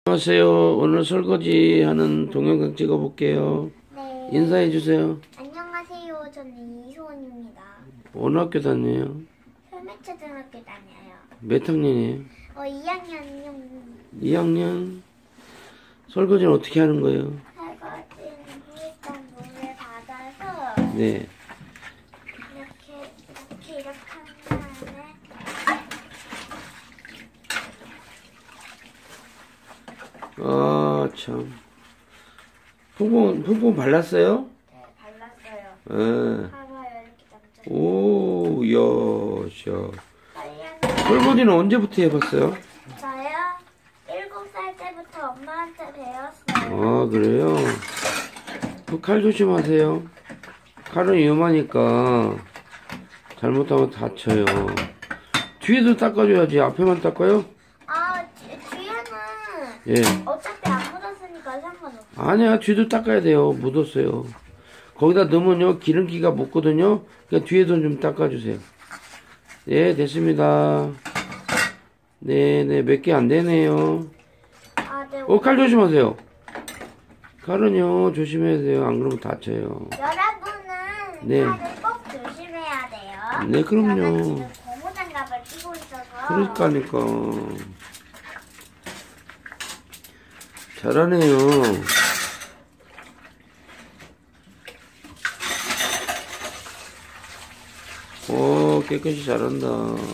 안녕하세요. 오늘 설거지 하는 동영상 찍어볼게요. 네. 인사해주세요. 안녕하세요. 저는 이소원입니다. 어느 학교 다녀요? 설매초등학교 다녀요. 몇 학년이에요? 2학년이요. 2학년. 설거지는 어떻게 하는 거예요? 설거지는 일단 물을 받아서 네. 이렇게 한 다음에 아, 참. 퐁퐁 발랐어요? 네, 발랐어요. 예. 봐봐요. 이렇게 남자. 오, 야, 샤. 빨리 설거지는 언제부터 해봤어요? 저요? 7살 때부터 엄마한테 배웠어요. 아, 그래요? 그 칼 조심하세요. 칼은 위험하니까 잘못하면 다쳐요. 뒤에도 닦아줘야지. 앞에만 닦아요? 뒤에는 예. 어차피 안 묻었으니까 상관없어요. 아니야, 뒤도 닦아야 돼요. 묻었어요. 거기다 넣으면요, 기름기가 묻거든요. 그러니까 뒤에도 좀 닦아주세요. 네, 됐습니다. 네네, 몇 개 안 되네요. 네. 칼 조심하세요. 칼은요, 조심해야 돼요. 안 그러면 다쳐요. 여러분은 네. 칼을 꼭 조심해야 돼요. 네, 그럼요. 저는 지금 고무장갑을 끼고 있어서. 그러니까. 잘하네요. 깨끗이 잘한다.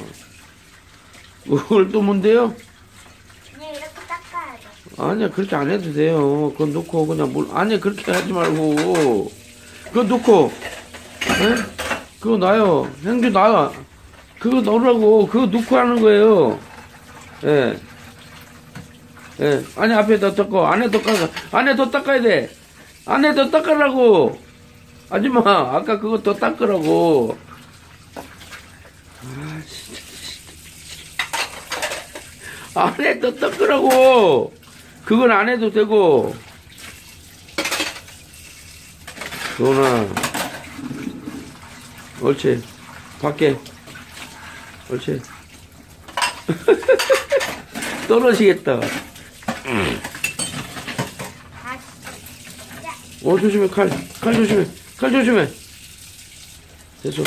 그걸 또 뭔데요? 그냥 이렇게 닦아야죠. 아니야, 그렇게 안 해도 돼요. 그거 놓고 그냥 아니야, 그렇게 하지 말고. 그거 놓고, 에? 그거 놔요. 행주 놔. 그거 넣으라고. 그거 놓고 하는 거예요. 예. 예. 아니, 앞에 더 닦고, 안에 더 닦아. 안에 더 닦아야 돼. 안에 더 닦으라고. 아줌마, 아까 그거 더 닦으라고. 아, 진짜. 안에 더 닦으라고. 그건 안 해도 되고. 도나. 옳지. 밖에. 옳지. 떨어지겠다. 조심해. 칼 조심해. 칼 조심해. 됐어.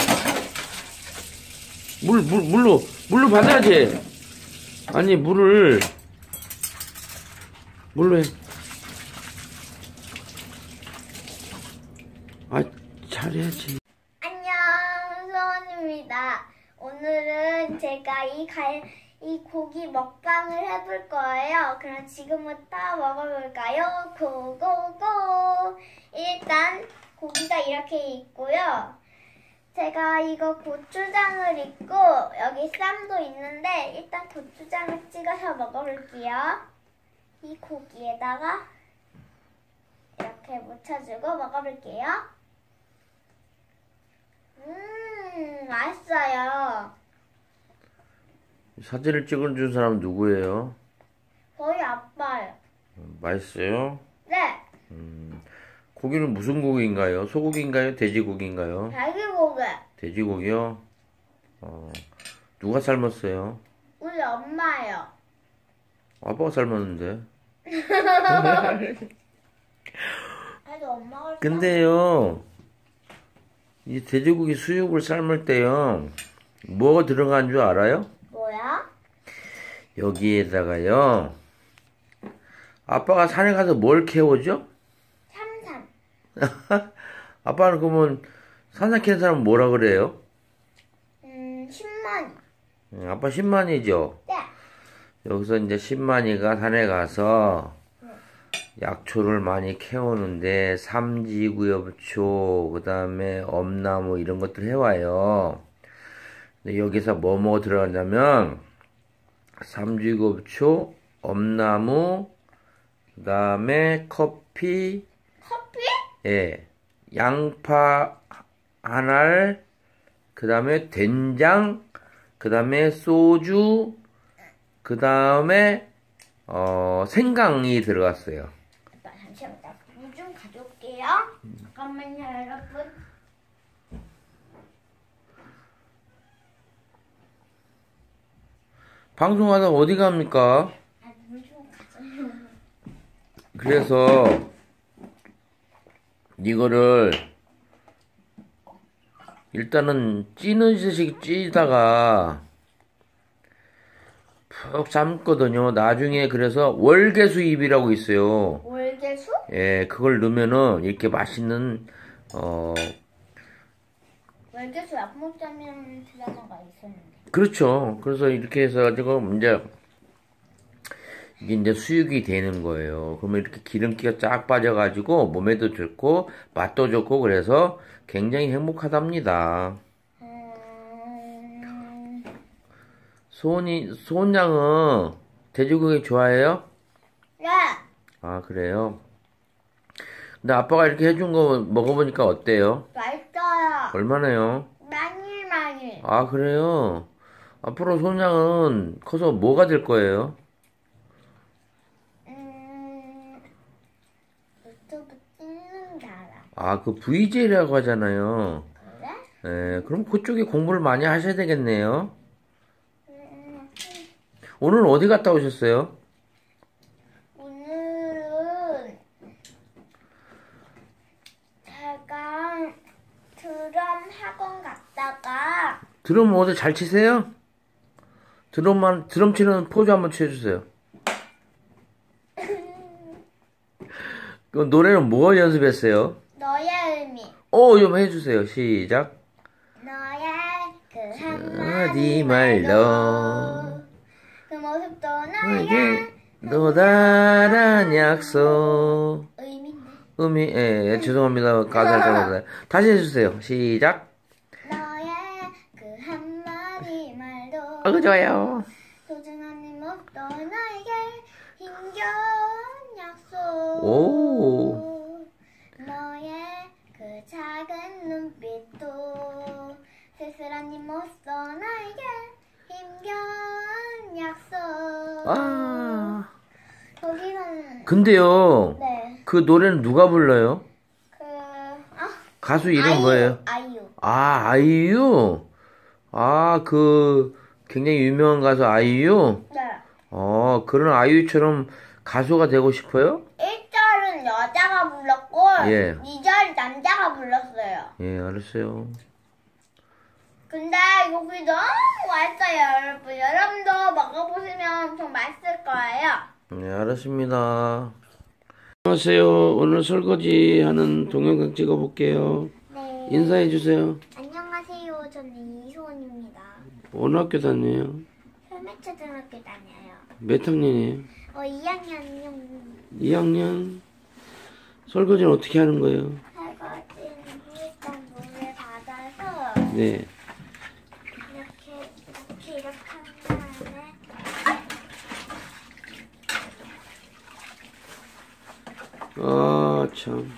물로 받아야지. 아니, 물로 해. 잘해야지. 안녕, 소원입니다. 오늘은 제가 이 고기 먹방을 해볼 거예요. 그럼 지금부터 먹어볼까요? 고고고! 일단 고기가 이렇게 있고요. 제가 이거 고추장을 있고 여기 쌈도 있는데 일단 고추장을 찍어서 먹어볼게요. 이 고기에다가 이렇게 묻혀주고 먹어볼게요. 맛있어요. 사진을 찍어준 사람은 누구예요? 거의 아빠요. 맛있어요? 네. 고기는 무슨 고기인가요? 소고기인가요? 돼지고기인가요? 돼지고기. 돼지고기요? 누가 삶았어요? 우리 엄마요. 아빠가 삶았는데. 그래도 엄마가. 근데요, 이 돼지고기 수육을 삶을 때요, 뭐가 들어간 줄 알아요? 뭐야? 여기에다가요, 아빠가 산에 가서 뭘 캐오죠? 참삼. 아빠는 그러면 산삼 캐는 사람은 뭐라 그래요? 10만. 아빠 10만이죠? 네. 여기서 이제 10만이가 산에 가서 약초를 많이 캐오는데 삼지구엽초, 그 다음에 엄나무 이런 것들 해와요. 근데 여기서 뭐뭐 들어가냐면 삼지구엽초, 엄나무, 그 다음에 커피, 예, 양파 한 알, 그 다음에 된장, 그 다음에 소주, 그 다음에 생강이 들어갔어요. 잠시만요. 물 좀 가져올게요. 잠깐만요, 여러분. 방송하다 어디 갑니까? 물 좀 가져요. 그래서 이거를 일단은 찌듯이 찌다가 푹 삶거든요. 나중에 그래서 월계수잎이라고 있어요. 월계수? 예, 그걸 넣으면은 이렇게 맛있는 월계수 약목자면 드라마가 있었는데. 그렇죠. 그래서 이렇게 해서 가지고 이제 이게 이제 수육이 되는 거예요. 그러면 이렇게 기름기가 쫙 빠져가지고 몸에도 좋고 맛도 좋고 그래서 굉장히 행복하답니다. 소은양은 돼지고기 좋아해요? 네. 아, 그래요? 근데 아빠가 이렇게 해준 거 먹어보니까 어때요? 맛있어요. 얼마나요? 많이. 아, 그래요? 앞으로 소은양은 커서 뭐가 될 거예요? 유튜브 찍는 사람. 아, 그 VJ라고 하잖아요. 그래? 예, 그럼 그쪽에 공부를 많이 하셔야 되겠네요. 오늘 어디 갔다 오셨어요? 오늘은 제가 드럼 학원 갔다가 드럼 어디 잘 치세요? 드럼 치는 포즈 한번 취해주세요. 그 노래는 뭐 연습했어요? 너의 의미. 좀 해주세요. 시작. 너의 그 어디 한마디 말로 말로 그 모습도 너에게 너에게 또 다른 약속. 의미인데. 예, 죄송합니다. 가사를 잘못했어요. 다시 해주세요. 시작. 너의 그 한마디 말도 좋아요. 소중한 네 모습도 나에게 힘겨운 약속. 오. 너의 그 작은 눈빛도 쓸쓸한 네 모습도 나에게 힘겨운 약속. 아. 거기는 근데요. 네. 그 노래는 누가 불러요? 가수 이름 뭐예요? 아이유. 아, 아이유? 아, 굉장히 유명한 가수 아이유? 네. 그런 아이유처럼 가수가 되고 싶어요? 1절은 여자가 불렀고 예. 2절 남자가 불렀어요. 예, 알았어요. 근데 여기 너무 맛있어요, 여러분. 여러분도 먹어보시면 엄청 맛있을 거예요. 네, 알았습니다. 안녕하세요. 오늘 설거지 하는 동영상 찍어볼게요. 네. 인사해주세요. 안녕하세요. 저는 이소은입니다. 어느 학교 다녀요? 혈매초등학교 다녀요. 몇 학년이에요? 2학년이요. 2학년. 설거지는 어떻게 하는 거예요? 설거지는 일단 물을 받아서 네. 이렇게 한 다음에 아, 참.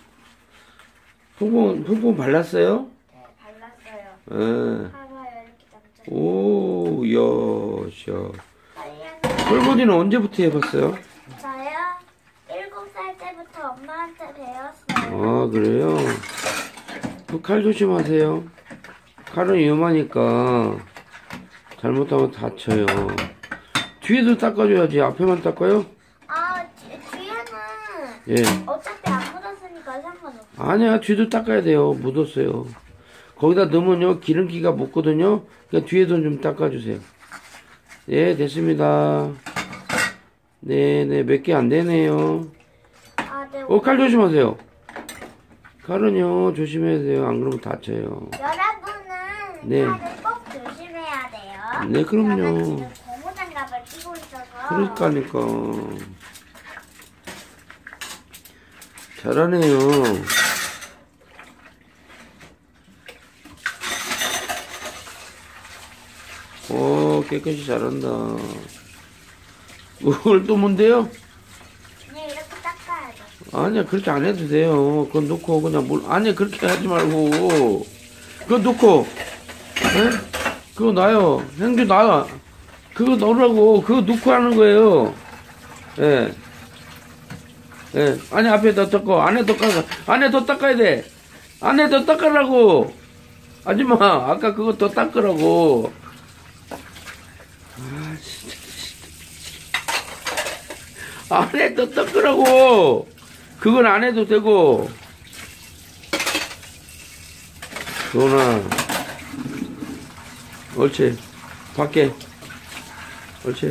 퐁퐁 발랐어요? 네, 발랐어요. 예. 봐봐요, 이렇게 남자. 오, 야, 샤. 설거지. 설거지는 언제부터 해봤어요? 저요? 7살 때부터 엄마한테 배웠어요. 아, 그래요? 그 칼 조심하세요. 칼은 위험하니까 잘못하면 다쳐요. 뒤에도 닦아줘야지. 앞에만 닦아요? 뒤에는 예. 어차피 안 묻었으니까 상관없어요. 아니야, 뒤도 닦아야 돼요. 묻었어요. 거기다 넣으면요, 기름기가 묻거든요. 그러니까 뒤에도 좀 닦아주세요. 네, 됐습니다. 네네, 몇 개 안 되네요. 네. 칼 조심하세요. 칼은요, 조심해야 돼요. 안 그러면 다쳐요. 여러분은 네. 칼을 꼭 조심해야 돼요. 네, 그럼요. 저는 지금 고무장갑을 끼고 있어서. 그러니까. 잘하네요. 깨끗이 잘한다. 그걸 또 뭔데요? 그냥 이렇게 닦아야죠. 아니야, 그렇게 안 해도 돼요. 그거 놓고 그냥 아니야, 그렇게 하지 말고. 그거 놓고, 에? 그거 놔요. 행주 놔. 그거 넣으라고. 그거 놓고 하는 거예요. 예. 예. 아니, 앞에 더 닦고, 안에 더 닦아. 안에 더 닦아야 돼. 안에 더 닦으라고. 아줌마, 아까 그거 더 닦으라고. 아, 진짜. 안에 더 닦으라고. 그건 안 해도 되고. 도훈아. 옳지. 밖에. 옳지.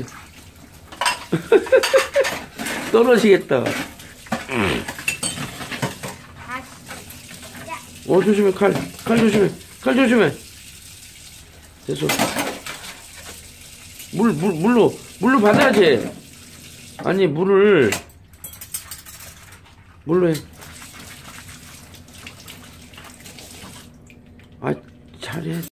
떨어지겠다. 조심해. 칼 조심해. 칼 조심해. 됐어. 물로 받아야지. 아니, 물로 해. 아, 잘해.